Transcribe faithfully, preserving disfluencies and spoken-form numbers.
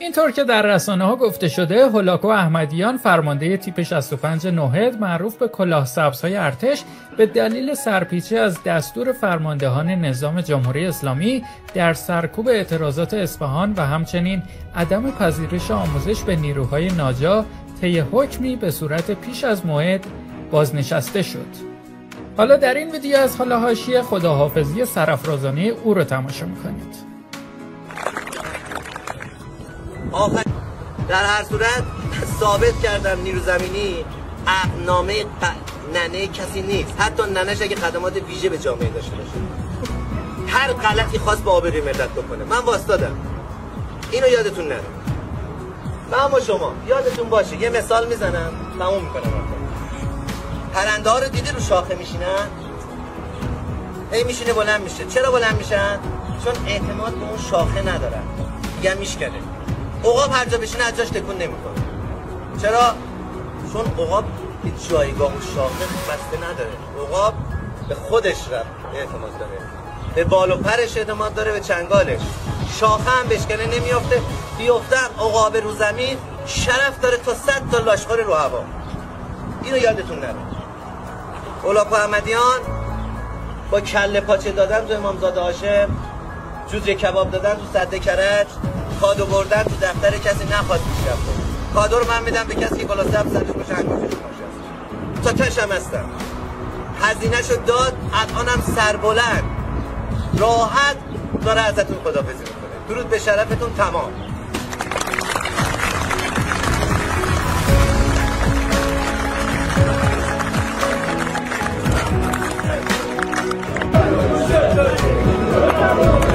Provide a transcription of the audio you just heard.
اینطور که در رسانه ها گفته شده، هولاکو احمدیان فرمانده تیپ شصت و پنج نوهد معروف به کلاه سبزهای ارتش به دلیل سرپیچی از دستور فرماندهان نظام جمهوری اسلامی در سرکوب اعتراضات اصفهان و همچنین عدم پذیرش آموزش به نیروهای ناجا طی حکمی به صورت پیش از موعد بازنشسته شد. حالا در این ویدیو از حال حاشیه خداحافظی سرافرازانه او رو تماشا میکنید. آخر در هر صورت ثابت کردم نیرو زمینی عقدنامه ننه کسی نیست، حتی ننهش اگه خدمات ویژه به جامعه داشته باشه هر غلطی خواست با آبروی ملت بکنه من واسطادم. اینو یادتون نره. من با شما یادتون باشه یه مثال میزنم تموم میکنم. پرنده ها رو دیدی رو شاخه میشینن؟ هی میشینه بلند میشه. چرا بلند میشن؟ چون اعتماد به اون شاخه ندارن، میگن میشکنه. عقاب هر جا بشینه از جاش تکون نمیکنه. چرا؟ چون عقاب هیچ جایگاه اون شاخه بسته نداره. عقاب به خودش رفت اعتماد داره، به بال و پرش اعتماد داره، به چنگالش. شاخه هم بشکنه نمیافته، بیفته عقاب رو زمین شرف داره تا صد تا لاشخور رو هوا. اینو یادتون نره. هولاکو احمدیان با کله پاچه دادن تو امامزاده هاشم، جوجه کباب دادن تو سده کرج، کادو بردن تو دفتر کسی نخواد پیشرفت کنه. کادو رو من میدم به کسی که کلاه سبز سرش باشه انگشتش باشه. تا تشم هستم. هزینه‌شو داد، الانم سربلند راحت داره ازتون خداحافظی میکنه. درود به شرفتون تمام. Thank you.